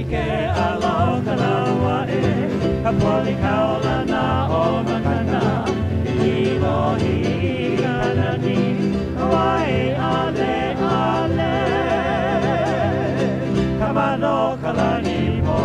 ke aloha laua e ka poli kaolana o makana i lohi kanani wai ale ale kamano kalani mo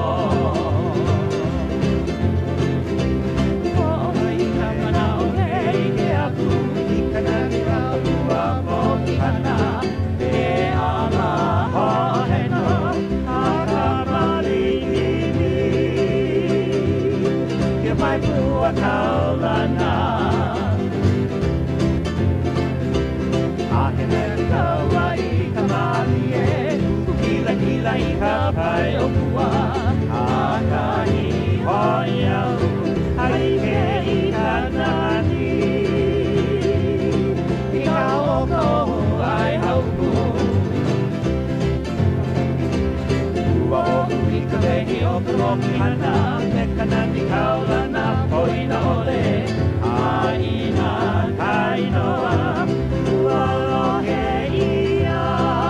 Kaulana Ahine kawai kamali e Kila kila I ka pai o kua Akahi hoi au Haike I ka nani I ka oko ai hauku Ua oku I ka wehi o ka roki hana Me ka nani kaulana Hoina ole, aina kainoa, ualohe ia.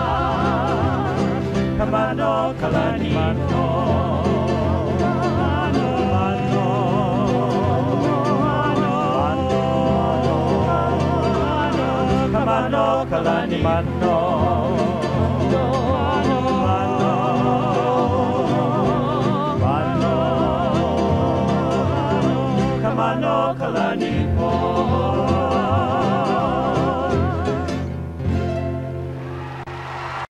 Kamano kalani mano, mano, mano, mano, mano, kamano kalani mano.